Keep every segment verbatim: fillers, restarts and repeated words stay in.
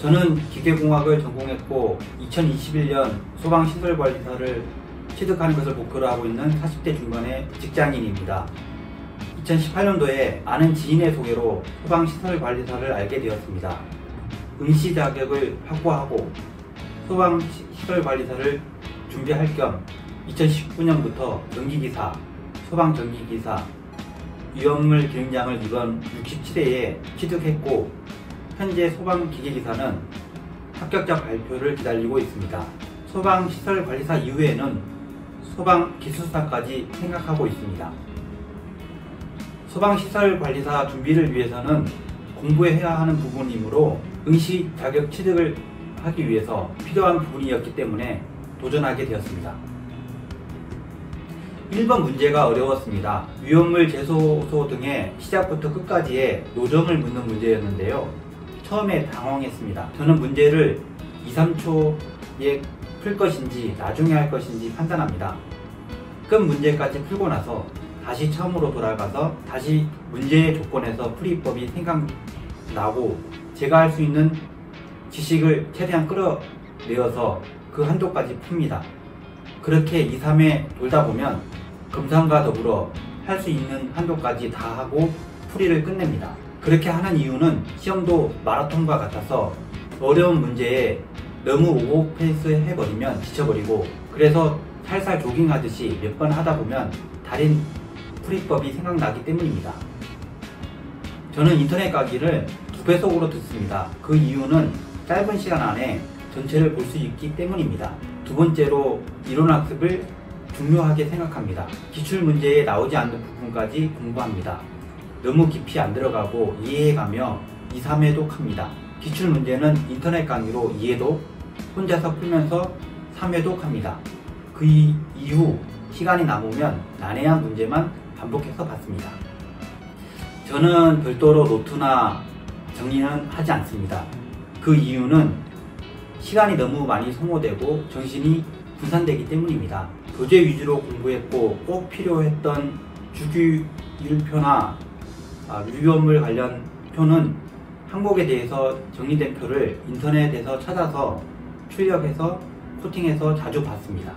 저는 기계공학을 전공했고 이천이십일 년 소방시설관리사를 취득하는 것을 목표로 하고 있는 사십 대 중반의 직장인입니다. 이천십팔 년도에 아는 지인의 소개로 소방시설관리사를 알게 되었습니다. 응시 자격을 확보하고 소방시설관리사를 준비할 겸 이천십구 년부터 전기기사, 소방전기기사, 위험물 기능장을 이번 육십칠 회에 취득했고 현재 소방기계기사는 합격자 발표를 기다리고 있습니다. 소방시설관리사 이후에는 소방기술사까지 생각하고 있습니다. 소방시설관리사 준비를 위해서는 공부해야 하는 부분이므로 응시 자격 취득을 하기 위해서 필요한 부분이었기 때문에 도전하게 되었습니다. 일 번 문제가 어려웠습니다. 위험물 제소소 등의 시작부터 끝까지의 요점을 묻는 문제였는데요. 처음에 당황했습니다. 저는 문제를 이, 삼 초에 풀 것인지 나중에 할 것인지 판단합니다. 끝 문제까지 풀고 나서 다시 처음으로 돌아가서 다시 문제의 조건에서 풀이법이 생각나고 제가 할 수 있는 지식을 최대한 끌어내어서 그 한도까지 풉니다. 그렇게 이, 삼 회 돌다 보면 검상과 더불어 할 수 있는 한도까지 다 하고 풀이를 끝냅니다. 그렇게 하는 이유는 시험도 마라톤과 같아서 어려운 문제에 너무 오버페이스 해버리면 지쳐버리고 그래서 살살 조깅하듯이 몇 번 하다 보면 달인 풀이법이 생각나기 때문입니다. 저는 인터넷 강의를 두 배속으로 듣습니다. 그 이유는 짧은 시간 안에 전체를 볼 수 있기 때문입니다. 두 번째로 이론학습을 중요하게 생각합니다. 기출문제에 나오지 않는 부분까지 공부합니다. 너무 깊이 안 들어가고 이해해가며 이, 삼 회독 합니다. 기출문제는 인터넷 강의로 이 회독, 혼자서 풀면서 삼 회독 합니다. 그 이후 시간이 남으면 난해한 문제만 반복해서 봤습니다. 저는 별도로 노트나 정리는 하지 않습니다. 그 이유는 시간이 너무 많이 소모되고 정신이 분산되기 때문입니다. 교재 위주로 공부했고 꼭 필요했던 주기율표나 아, 위험물 관련 표는 항목에 대해서 정리된 표를 인터넷에서 찾아서 출력해서 코팅해서 자주 봤습니다.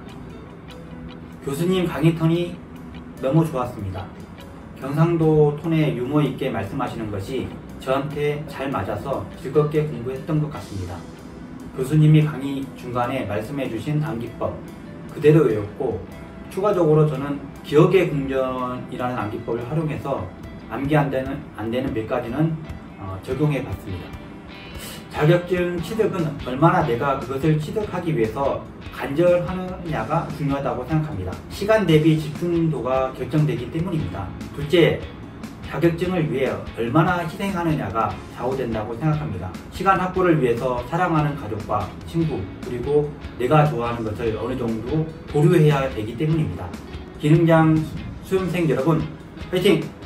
교수님 강의 톤이 너무 좋았습니다. 경상도 톤에 유머 있게 말씀하시는 것이 저한테 잘 맞아서 즐겁게 공부했던 것 같습니다. 교수님이 강의 중간에 말씀해 주신 암기법 그대로 외웠고 추가적으로 저는 기억의 궁전이라는 암기법을 활용해서 암기 안 되는, 안 되는 몇 가지는 어, 적용해 봤습니다. 자격증 취득은 얼마나 내가 그것을 취득하기 위해서 간절하느냐가 중요하다고 생각합니다. 시간 대비 집중도가 결정되기 때문입니다. 둘째, 자격증을 위해 얼마나 희생하느냐가 좌우된다고 생각합니다. 시간 확보를 위해서 사랑하는 가족과 친구 그리고 내가 좋아하는 것을 어느 정도 보류해야 되기 때문입니다. 기능장 수험생 여러분 화이팅!